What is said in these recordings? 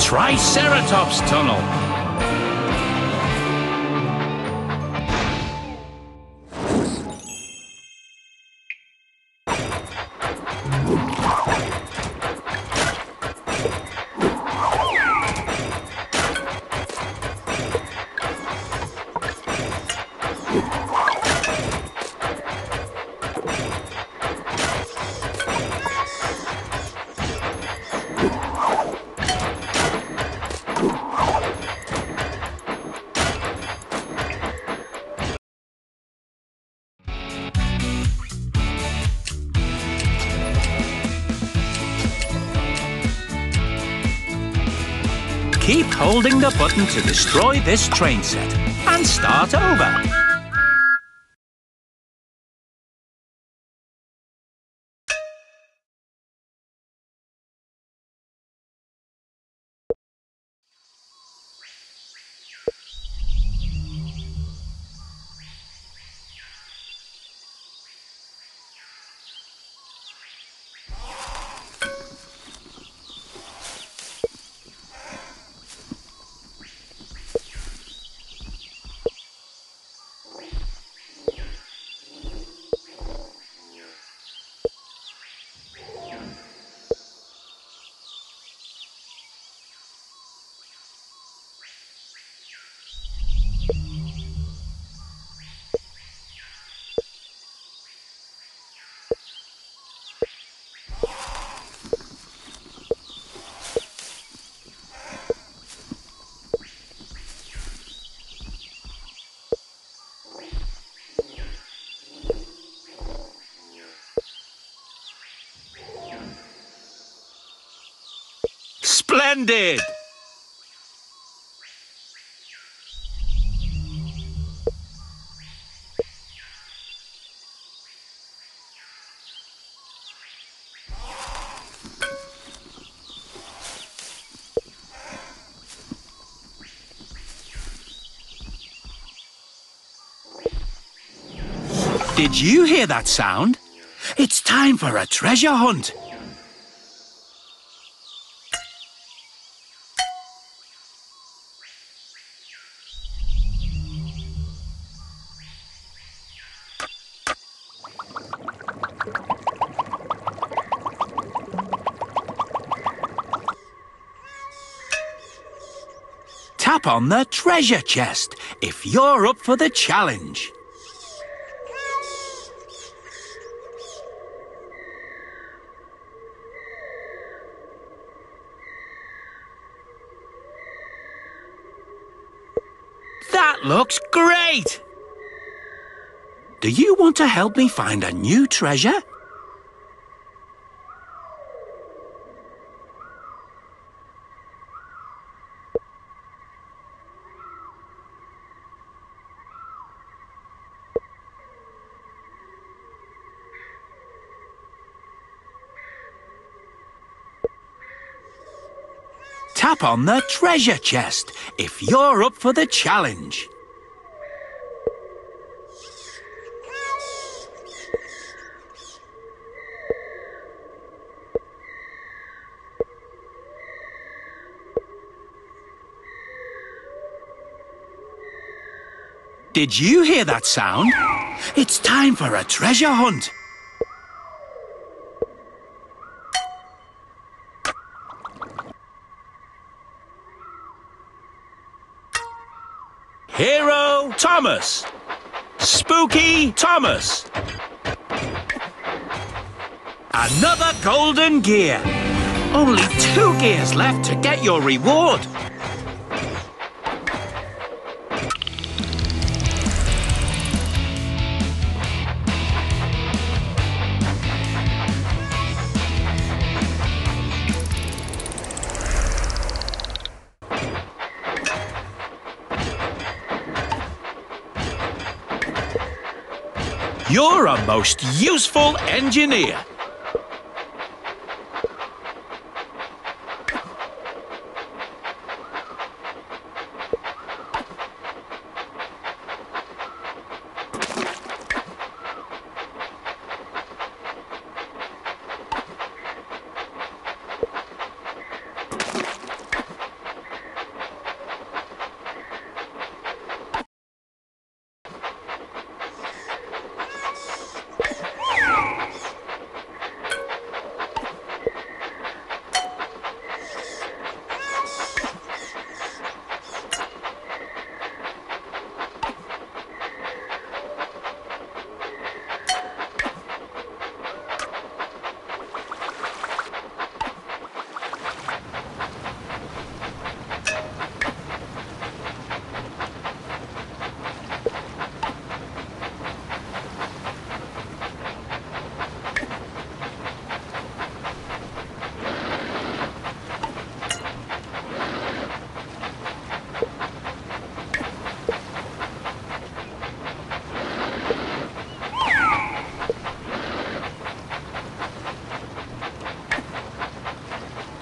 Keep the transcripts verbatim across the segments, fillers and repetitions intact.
Triceratops Tunnel. Keep holding the button to destroy this train set and start over. Splendid! Did you hear that sound? It's time for a treasure hunt. Tap on the treasure chest if you're up for the challenge. That looks great! Do you want to help me find a new treasure? Tap on the treasure chest if you're up for the challenge. Did you hear that sound? It's time for a treasure hunt. Hero Thomas. Spooky Thomas. Another golden gear. Only two gears left to get your reward. You're a most useful engineer.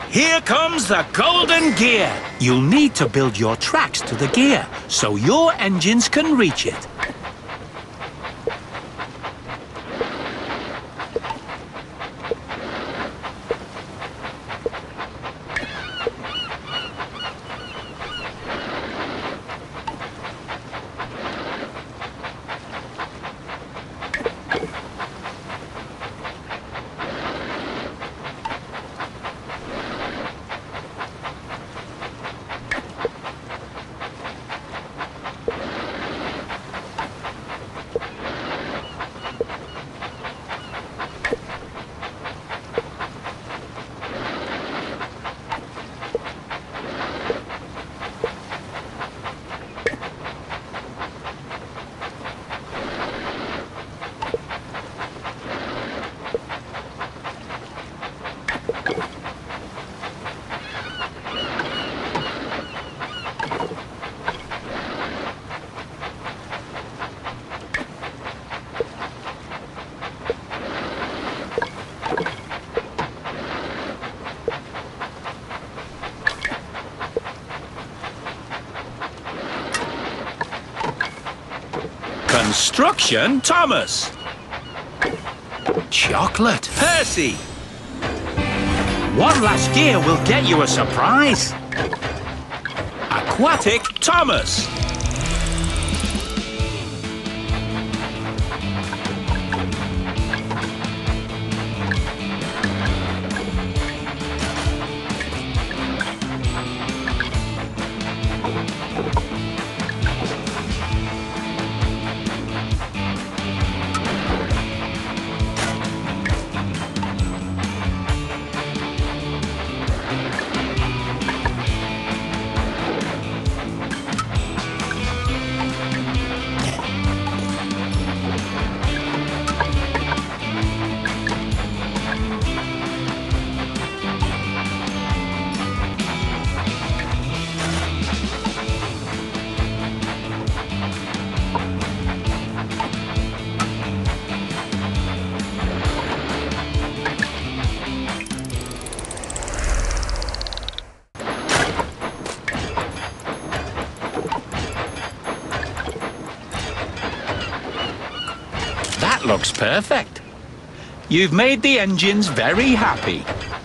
Here comes the golden gear. You'll need to build your tracks to the gear so your engines can reach it. Construction, Thomas. Chocolate, Percy. One last gear will get you a surprise. Aquatic, Thomas. That looks perfect. You've made the engines very happy.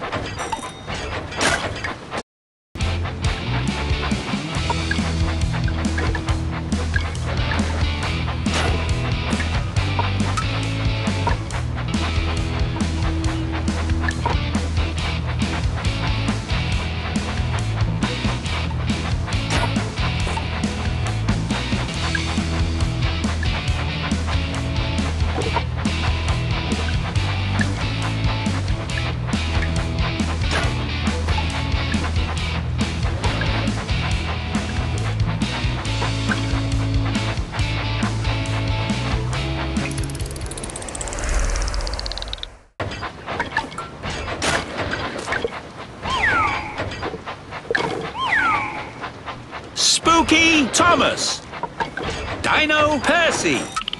Spooky Thomas. Dino Percy.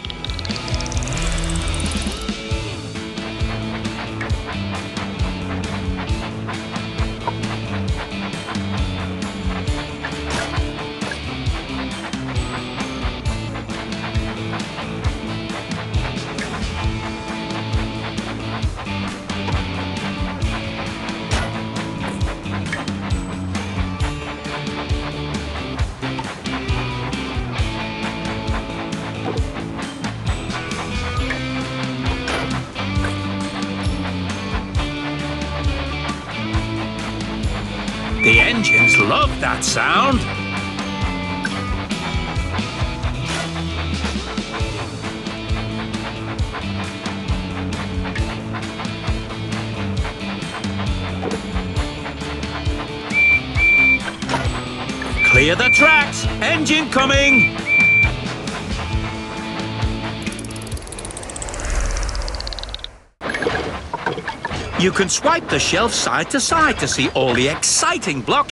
The engines love that sound. Clear the tracks. Engine coming. You can swipe the shelf side to side to see all the exciting blocks